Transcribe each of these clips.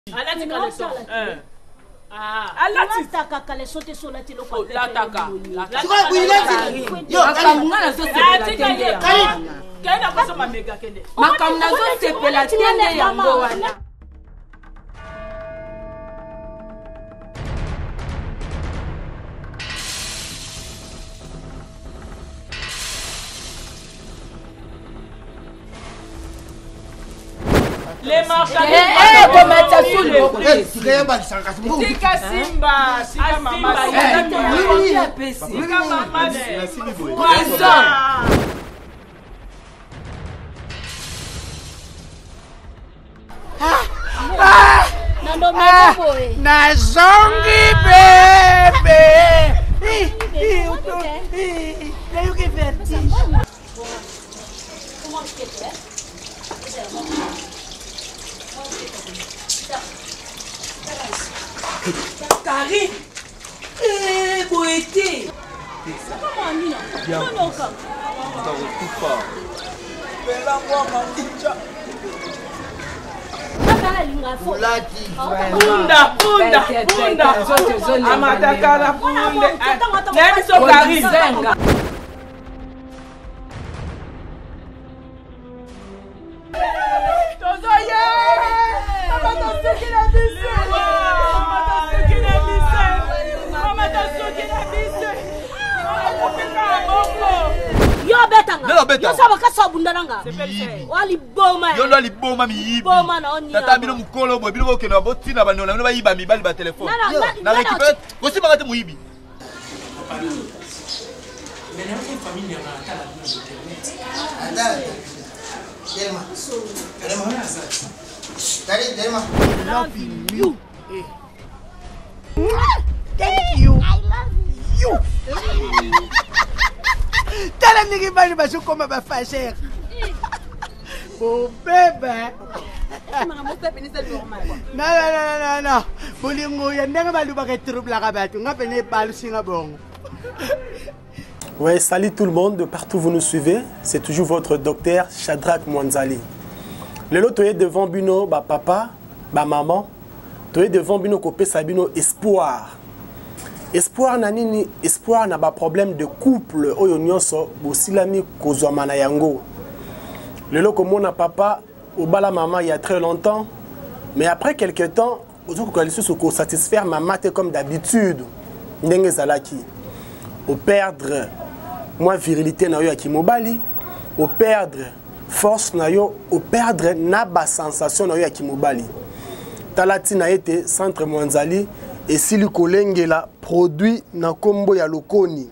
Alati kaleso. Alati taka kaleso te solati lo kwa. La taka. Chukua kuileti. Yo, makamuna zo sepela. Kaina kwa soma mega kende. Makamuna zo sepela tende yango wana. Les marques. Tika Simba, Sika Mama, Sika Mama, Nazongi bébé. Karine, Boété. Yo saba kasa bundananga. Wali boma. Yo li boma mi yibi. Boma na oni. Tata bino mukolo bo bino ke na botina ba nona ba yiba mi bali ba téléphone. Na récupérer. Aussi ba ngate mu yibi. Mais na une famille na kala internet. Delma. Delma. I love you. Thank you. I love you. Tala nigi bali ba sukoma ba facher. Mon bébé. Non. Bolingo ya ndenge balu ba retrouve la rabatu ngape ne balu singa bongo. Ouais, salut tout le monde, de partout vous nous suivez. C'est toujours votre docteur Shadrach Mwanzali. Le lot toye devant bino ba papa, ba maman, toye devant bino kopé sabino espoir. Espoir na nini, espoir na ba problème de couple oyo nyonso bosilami kozwa na yango. Le lot comme na papa au bala maman il y a très longtemps, mais après quelques temps, ozo ko kalisu ko satisfaire maman comme d'habitude. Ndenge zalaki. Au perdre moi virilité na yo ya kimobali, au perdre force na yo, au perdre na ba sensation na yo ya kimobali. Talati na été centre Mwanzali et sili kolengela produit na kombo ya lokoni.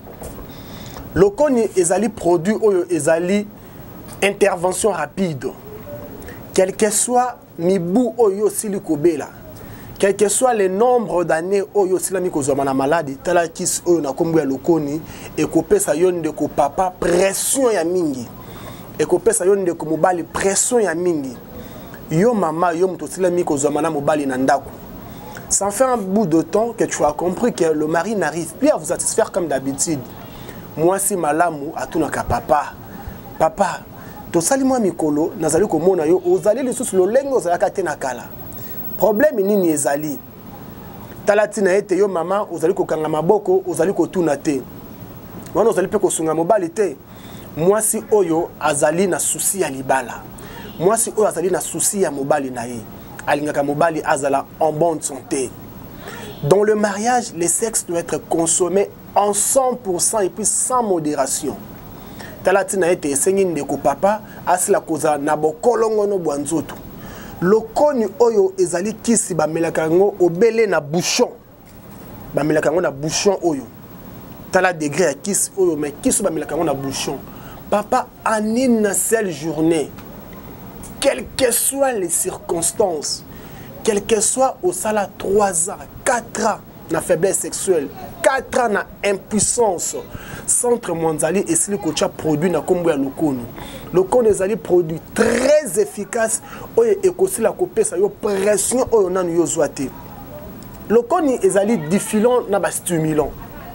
Lokoni ezali produit oyo ezali intervention rapide. Quel que soit mibu oyo sili kobela. Quel que soit le nombre d'années oyo silami kozoma na maladie, tala kis oyo na kombo ya lokoni et kopesa yonde ko papa pression ya mingi. Et kopesa yonde ko mobali pression ya mingi. Yo mama yo mto silami kozoma na mobali na ndako. Ça fait un bout de temps que tu as compris que le mari n'arrive plus à vous satisfaire comme d'habitude. Moi si malamu atunaka papa. Papa, to sali moi mikolo nazali ko mona yo ozali lisusu lo lengo zalaka tena kala. Problème nini ezali talatina ete yo mama ozali kokanga maboko ozali kotuna te wana ozali pe kosunga mobali te mwasi oyo azali na souci ya libala mwasi oyo azali na souci ya mobali na ye alingaka mobali azala en bonne santé. Dans le mariage les sexes doivent être consommés en 100% et puis sans modération. Talatina ete esengi ndeko papa asila koza na bokolongo no bwanzoto. Lokoni oyo ezali kisi bamelaka yango obele na bouchon. Bamelaka yango na bouchon oyo. Tala degré ya kisi oyo mais kisi bamelaka yango na bouchon. Papa en une seule journée, quelles que soient les circonstances, quel que soit au sala 3 ans, 4 ans na faiblesse sexuelle, 4 ans na impuissance, centre Mwanzali et sili kocha produit na kombo ya lokoni. Lokoni ezali produit très efficace oyo ekosila kopesa yo pression oyo nanu yo zwate. Lokoni ezali diffulant na ba stimulant.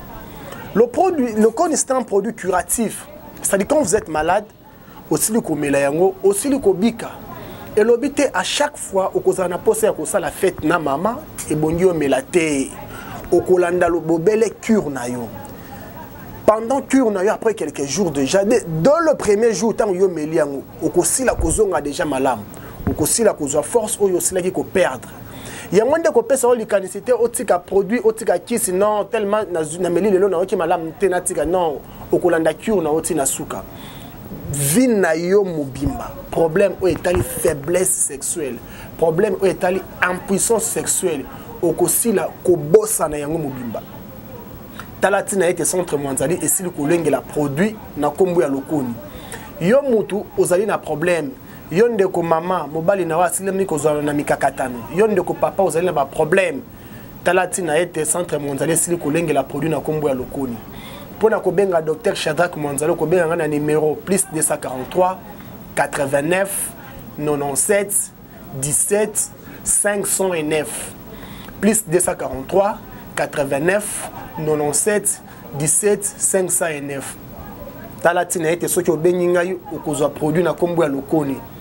Lokoni c'est un produit curatif. C'est-à-dire quand vous êtes malade, osili ko mela yango, osili ko bika. Et l'obité à chaque fois au cause na posé à cause la fête na maman et bonio melate au kolanda lo bobele cure na yo. Pendant cure na yo après quelques jours déjà dans le premier jour tant yo meliango au kosi la kozonga déjà malam au kosi la kozo force o yo sila ki ko perdre. Ya mwende ko pesa o likanicité otika produit otika kisi non tellement na meli lelo na oki malam tenatika non au kolanda cure na oti na suka. Vina yo mobimba problème ou étali faiblesse sexuelle problème ou étali impuissance sexuelle au kosila ko bossa na yango mobimba talatina ete centre mondial et sili ko lengela produit na kombo ya lokoni yo mutu ozali na problème yo ndeko mama mobali na wasile mi kozala na mikakatano yo ndeko papa ozali na ba problème talatina ete centre mondial et sili ko lengela produit na kombo ya lokoni. Pour na docteur Shadrack Mwanzalo ko benga na numéro plus 243 89 97 17 509 plus 243 89 97 17 509 talatina ete soki obengi ngai okozwa produit na kombo ya lokoni